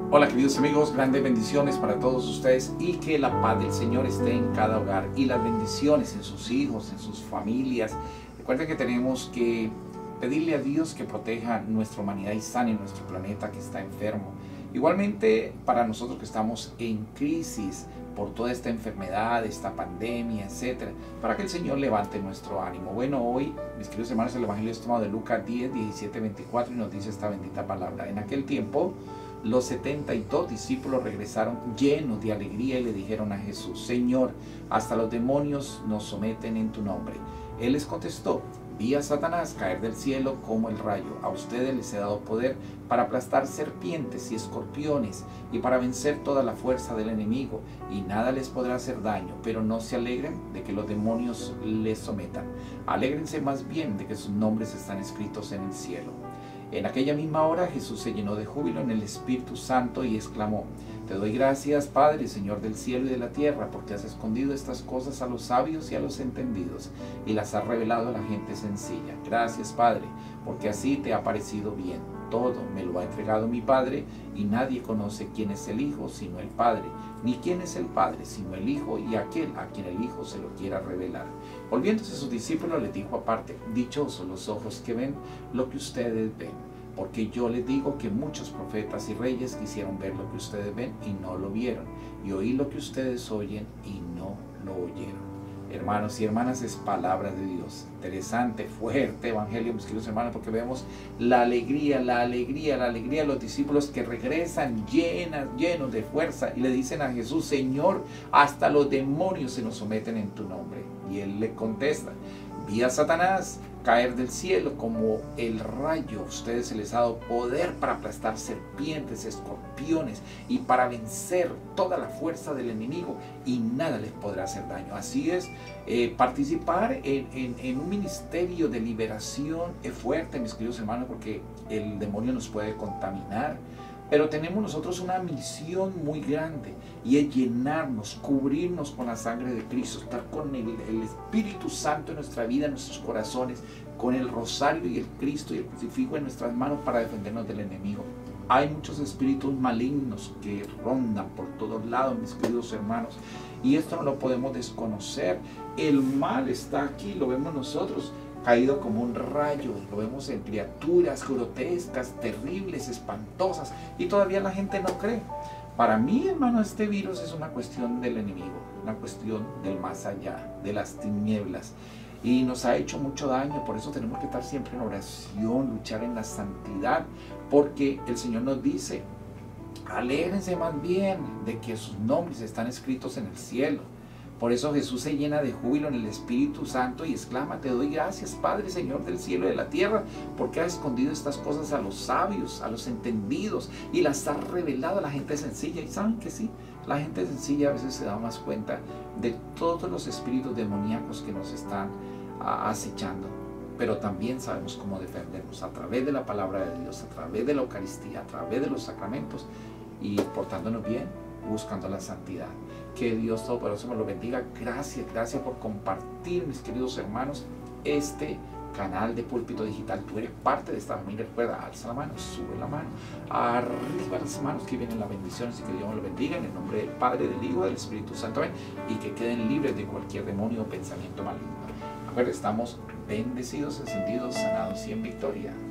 Hola queridos amigos, grandes bendiciones para todos ustedes y que la paz del Señor esté en cada hogar y las bendiciones en sus hijos, en sus familias. Recuerden que tenemos que pedirle a Dios que proteja nuestra humanidad y sane nuestro planeta que está enfermo. Igualmente para nosotros que estamos en crisis por toda esta enfermedad, esta pandemia, etcétera, para que el Señor levante nuestro ánimo. Bueno, hoy, mis queridos hermanos, el Evangelio es tomado de Lucas 10, 17, 24 y nos dice esta bendita palabra. En aquel tiempo, los 72 discípulos regresaron llenos de alegría y le dijeron a Jesús: Señor, hasta los demonios nos someten en tu nombre. Él les contestó: vi a Satanás caer del cielo como el rayo. A ustedes les he dado poder para aplastar serpientes y escorpiones y para vencer toda la fuerza del enemigo, y nada les podrá hacer daño. Pero no se alegren de que los demonios les sometan. Alégrense más bien de que sus nombres están escritos en el cielo. En aquella misma hora Jesús se llenó de júbilo en el Espíritu Santo y exclamó: Te doy gracias, Padre, Señor del cielo y de la tierra, porque has escondido estas cosas a los sabios y a los entendidos y las has revelado a la gente sencilla. Gracias, Padre, porque así te ha parecido bien. Todo me lo ha entregado mi Padre, y nadie conoce quién es el Hijo sino el Padre, ni quién es el Padre sino el Hijo y aquel a quien el Hijo se lo quiera revelar. Volviéndose a sus discípulos les dijo aparte: Dichosos los ojos que ven lo que ustedes ven, porque yo les digo que muchos profetas y reyes quisieron ver lo que ustedes ven y no lo vieron, y oír lo que ustedes oyen y no lo oyeron. Hermanos y hermanas, es palabra de Dios. Interesante, fuerte evangelio, mis queridos hermanos, porque vemos la alegría de los discípulos que regresan llenos de fuerza y le dicen a Jesús: Señor, hasta los demonios se nos someten en tu nombre. Y él le contesta: vi a Satanás caer del cielo como el rayo. A ustedes se les ha dado poder para aplastar serpientes, escorpiones y para vencer toda la fuerza del enemigo, y nada les podrá hacer daño. Así es, participar en un ministerio de liberación es fuerte, mis queridos hermanos, porque el demonio nos puede contaminar. Pero tenemos nosotros una misión muy grande, y es llenarnos, cubrirnos con la sangre de Cristo, estar con el Espíritu Santo en nuestra vida, en nuestros corazones, con el rosario y el Cristo y el crucifijo en nuestras manos para defendernos del enemigo. Hay muchos espíritus malignos que rondan por todos lados, mis queridos hermanos, y esto no lo podemos desconocer. El mal está aquí, lo vemos nosotros, caído como un rayo, lo vemos en criaturas grotescas, terribles, espantosas, y todavía la gente no cree. Para mí, hermano, este virus es una cuestión del enemigo, una cuestión del más allá, de las tinieblas, y nos ha hecho mucho daño. Por eso tenemos que estar siempre en oración, luchar en la santidad, porque el Señor nos dice: alégrense más bien de que sus nombres están escritos en el cielo. Por eso Jesús se llena de júbilo en el Espíritu Santo y exclama: Te doy gracias, Padre, Señor del cielo y de la tierra, porque has escondido estas cosas a los sabios, a los entendidos, y las has revelado a la gente sencilla. Y saben que sí, la gente sencilla a veces se da más cuenta de todos los espíritus demoníacos que nos están acechando. Pero también sabemos cómo defendernos a través de la palabra de Dios, a través de la Eucaristía, a través de los sacramentos, y portándonos bien, buscando la santidad. Que Dios Todopoderoso me lo bendiga. Gracias por compartir, mis queridos hermanos, este canal de Púlpito Digital. Tú eres parte de esta familia. Recuerda, alza la mano, sube la mano, arriba las manos, que vienen las bendiciones, y que Dios me lo bendiga en el nombre del Padre, del Hijo, del Espíritu Santo. Amén. Y que queden libres de cualquier demonio o pensamiento maligno. Recuerda, estamos bendecidos, encendidos, sanados y en victoria.